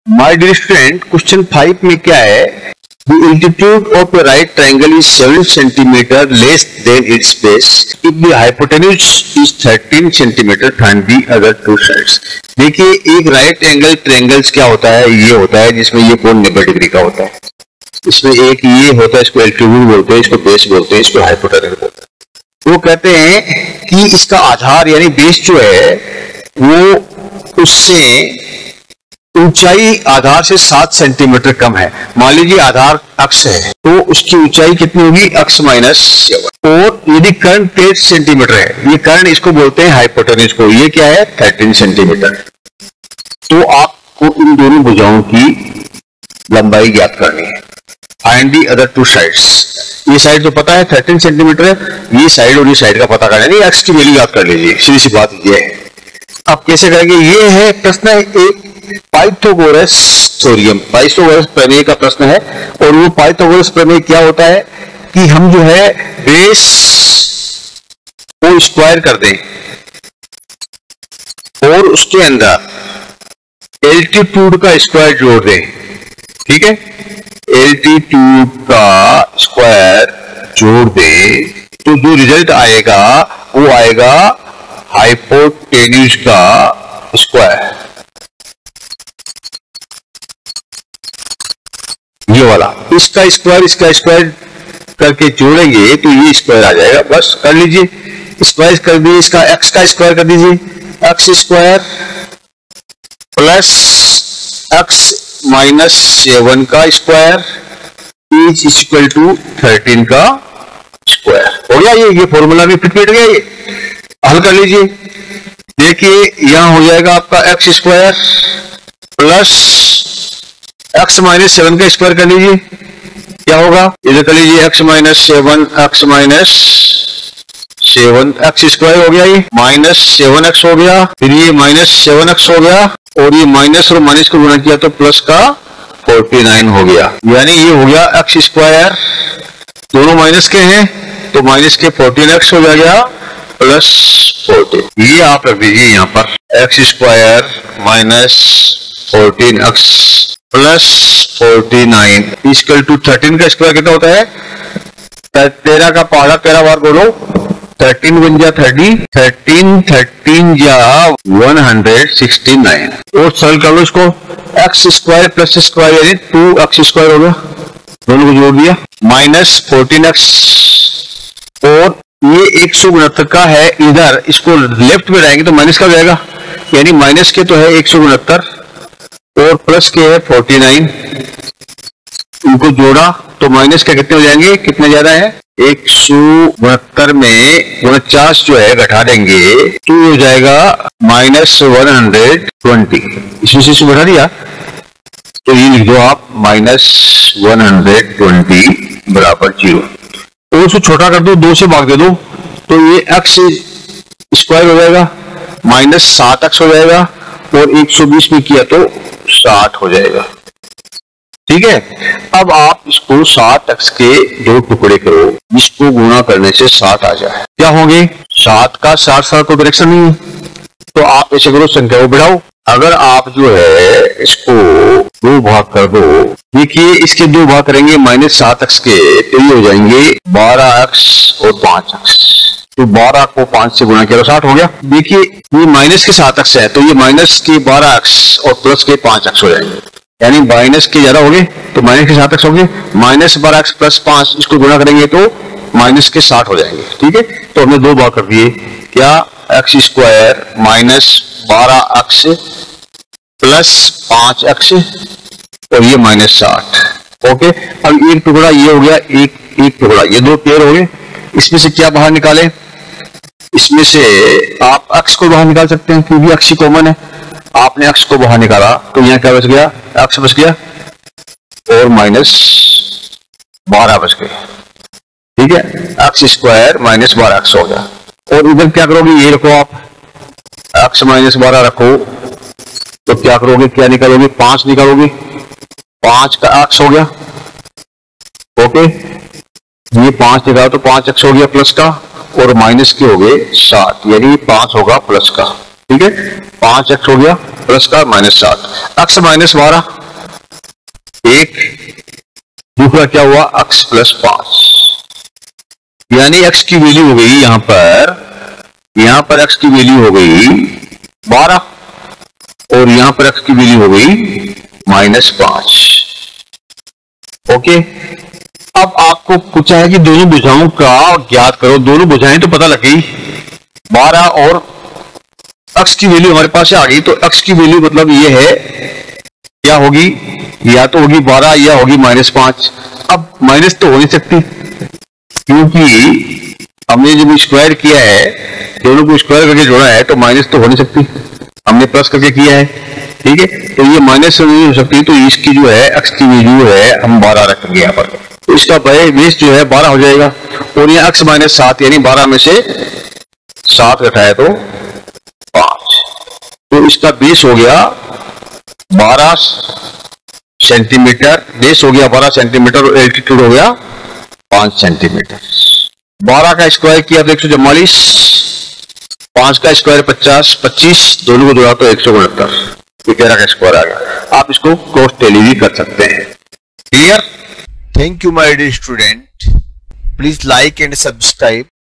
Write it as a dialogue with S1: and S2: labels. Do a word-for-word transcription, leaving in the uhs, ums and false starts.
S1: My dear student, question five में क्या है? The altitude of a right triangle is seven centimeter less than its base. If the hypotenuse is thirteen centimeter, find the other two sides. देखिए, एक right angle triangles क्या होता है? ये होता है जिसमें ये कोण नब्बे डिग्री का होता है। इसमें एक ये होता है, इसको एल्टीट्यूड बोलते हैं, इसको बेस बोलते हैं, इसको हाइपोटेन्यूज बोलते हैं। वो कहते हैं कि इसका आधार यानी बेस जो है वो उससे ऊंचाई आधार से सात सेंटीमीटर कम है। मान लीजिए आधार अक्ष है तो उसकी ऊंचाई कितनी होगी? अक्ष माइनस सेवन। और यदि कर्ण तेरह सेंटीमीटर है, ये कर्ण इसको बोलते हैं हाइपोटेन्यूज को, ये क्या है? तेरह सेंटीमीटर। तो आपको इन दोनों भुजाओं की लंबाई ज्ञात करनी है। Find the other two sides. ये साइड तो पता है तेरह सेंटीमीटर है, ये साइड और ये साइड का पता करना है। अक्ष की वैल्यू याद कर लीजिए, सीधी सी बात ये है। अब कैसे करेंगे? ये है प्रश्न है एक पाइथागोरस थ्योरम, पाइथागोरस प्रमेय का प्रश्न है। और वो पाइथागोरस प्रमेय क्या होता है कि हम जो है बेस को स्क्वायर कर दें और उसके अंदर एल्टीट्यूड का स्क्वायर जोड़ दें। ठीक है, एल्टीट्यूड का स्क्वायर जोड़ दें तो जो रिजल्ट आएगा वो आएगा हाइपोटेन्यूज का स्क्वायर, ये वाला। इसका स्क्वायर इसका स्क्वायर करके जोड़ेंगे तो ये स्क्वायर आ जाएगा। बस कर लीजिए, स्क्वायर कर दीजिए, इसका एक्स का स्क्वायर कर दीजिए, x square plus x minus seven का square is equal to thirteen का स्क्वायर। हो गया ये ये फॉर्मूला भी फिट बैठ गया। ये हल कर लीजिए। देखिए यहां हो जाएगा आपका x square plus x minus seven का स्क्वायर कर लीजिए, क्या होगा? इधर कर लीजिए x minus seven, x minus seven, x square हो गया, ये माइनस सेवन एक्स हो गया, फिर ये माइनस सेवन एक्स हो गया और ये माइनस और माइनस को गुणा किया तो प्लस का फोर्टी नाइन हो गया। यानी ये हो गया एक्स स्क्वायर, दोनों माइनस के हैं तो माइनस के फोर्टीन एक्स हो गया प्लस फोर्टीन। ये आप रख दीजिए यहाँ पर, x square minus fourteen x plus forty nine equal to thirteen का स्क्वायर कितना होता है? तेरह का पहाड़ा तेरह बार बोलो, थर्टीन वन जा थर्टी, थर्टीन थर्टीन जा वन हंड्रेड सिक्सटी नाइन। और सरल कर लो इसको, एक्स स्क्वायर प्लस स्क्वायर यानी टू एक्स स्क्वायर हो गया, दोनों को जोड़ दिया, माइनस फोर्टीन एक्स। और ये एक सौ उनहत्तर का है, इधर इसको लेफ्ट में लाएंगे तो माइनस का हो जाएगा, यानी माइनस के तो है एक सौ उनहत्तर और प्लस के है फोर्टी नाइन। इनको जोड़ा तो माइनस के कितने हो जाएंगे? कितने ज्यादा है? एक सौ उनहत्तर में उनचास जो है घटा देंगे तो हो जाएगा माइनस वन हंड्रेड ट्वेंटी। इसमें से बढ़ा दिया तो ये लिख दो आप माइनस वन हंड्रेड ट्वेंटी बराबर जीरो। तो उसको छोटा कर दो, दो से भाग दे दो तो ये एक्स स्क्वायर हो जाएगा, माइनस सात एक्स हो जाएगा और एक सौ बीस में किया तो साठ हो जाएगा। ठीक है, अब आप इसको साठ एक्स के दो टुकड़े करो, इसको गुणा करने से सात आ जाए, क्या होंगे? सात का साठ सात को डायरेक्शन नहीं है तो आप ऐसे करो, संख्या को बढ़ाओ। अगर आप जो है इसको दो भाग कर दो, देखिए इसके दो भाग करेंगे माइनस सात एक्स के तो ये हो जाएंगे बारह एक्स और पांच एक्स। तो बारह को पांच से गुणा किया तो साठ हो गया। देखिए ये माइनस के सात एक्स है तो ये माइनस के बारह एक्स और प्लस के पांच एक्स हो जाएंगे, यानी माइनस के ज्यादा हो गए तो माइनस के सात एक्स हो गए, माइनस बारह एक्स प्लस पांच इसको गुणा करेंगे तो माइनस के साठ हो जाएंगे। ठीक है, तो हमने दो भाग कर दिए, क्या? एक्स स्क्वायर माइनस बारह एक्स प्लस पांच एक्स और ये माइनस साठ। ओके, अब एक टुकड़ा ये हो गया, एक एक टुकड़ा ये, दो पेयर हो गए। इसमें से क्या बाहर निकाले? इसमें से आप एक्स को बाहर निकाल सकते हैं क्योंकि एक्स ही कॉमन है। आपने एक्स को बाहर निकाला तो यहाँ क्या बच गया? एक्स बच गया और माइनस बारह बच गए। ठीक है, एक्स स्क्वायर माइनस बारह एक्स हो गया। और इधर क्या करोगे? ये रखो आप, एक्स माइनस बारह रखो तो क्या करोगे? क्या निकालोगे? पांच निकालोगे, पांच का एक्स हो गया। ओके, ये पांच निकालो तो पांच एक्स हो गया प्लस का और माइनस के हो गए सात, यानी पांच होगा प्लस का। ठीक है, पांच एक्स हो गया प्लस का माइनस सात, एक्स माइनस बारह एक, दूसरा क्या हुआ एक्स प्लस पांच, यानी एक्स की वैल्यू हो गई यहां पर, यहां पर एक्स की वैल्यू हो गई बारह और यहां पर एक्स की वैल्यू हो गई माइनस पांच। ओके, अब आपको पूछा है कि दोनों भुजाओं का ज्ञात करो, दोनों भुजाएं तो पता लग गई, बारह और एक्स की वैल्यू हमारे पास आ गई, तो एक्स की वैल्यू मतलब ये है क्या होगी, या तो होगी बारह या होगी माइनस पांच। अब माइनस तो हो नहीं सकती क्योंकि हमने जब स्क्वायर किया है, दोनों को स्क्वायर करके जोड़ा है, तो माइनस तो हो नहीं सकती, हमने प्लस करके किया है, ठीक है, तो ये माइनस नहीं हो सकती, तो इसकी जो है एक्स की वैल्यू है हम बारह रखेंगे यहाँ पर, तो इसका बेस जो है बारह हो जाएगा, और ये एक्स माइनस सात यानी बारह में से सात घटाए तो पांच, तो इसका बेस हो गया बारह सेंटीमीटर, बेस हो गया बारह सेंटीमीटर और एल्टीट्यूड हो गया पांच सेंटीमीटर। बारह का स्क्वायर किया तो एक सौ चौवालीस, पांच का स्क्वायर पचास, पच्चीस, दोनों को जोड़ा तो एक सौ उनहत्तर, ग्यारह का स्क्वायर आ गया। आप इसको क्रॉस टेली भी कर सकते हैं। Clear?
S2: Thank you, my dear student. Please like and subscribe